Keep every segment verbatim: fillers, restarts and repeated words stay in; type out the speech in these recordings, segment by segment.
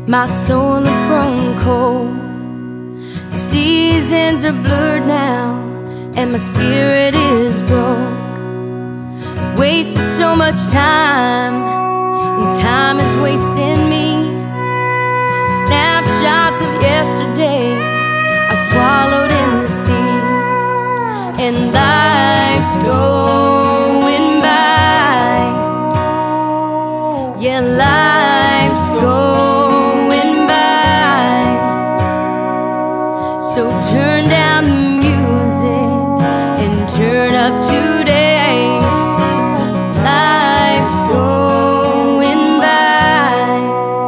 My soul has grown cold. The seasons are blurred now, and my spirit is broke. Wasted so much time, and time is wasting me. Snapshots of yesterday are swallowed in the sea, and life's going by. Yeah, life's going by. So turn down the music and turn up today. Life's going by.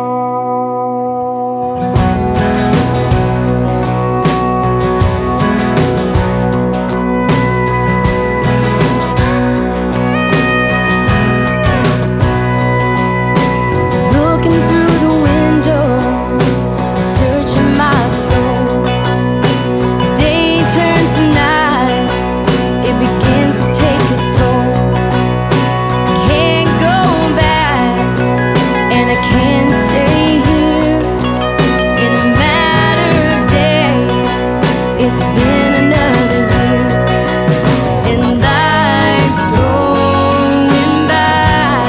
Looking through the window, searching my soul. Day turns to night, it begins to take its toll. Can't go back, and I can't stay here. In a matter of days, it's been another year, and life's going by.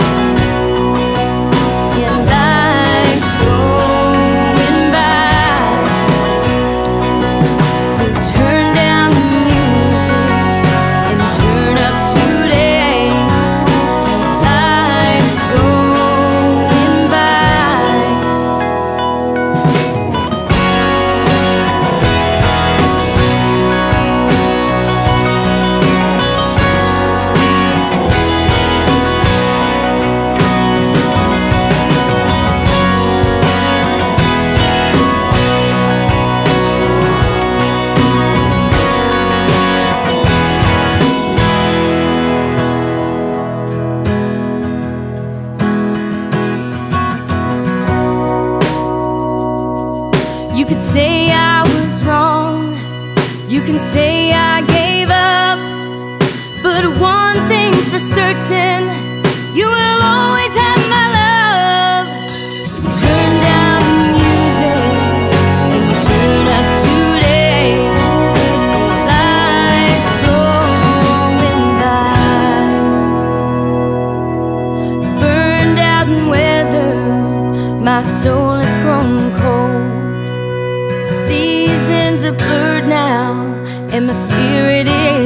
Yeah, life's going by. So turn down the music and turn up today. Life's going by. You could say I was wrong, you can say I gave up, but one thing's for certain, you will always have my love. So turn down the music and turn up today. Life's going by. Burned out and weathered, my soul has grown cold. Seasons are blurred now, and my spirit is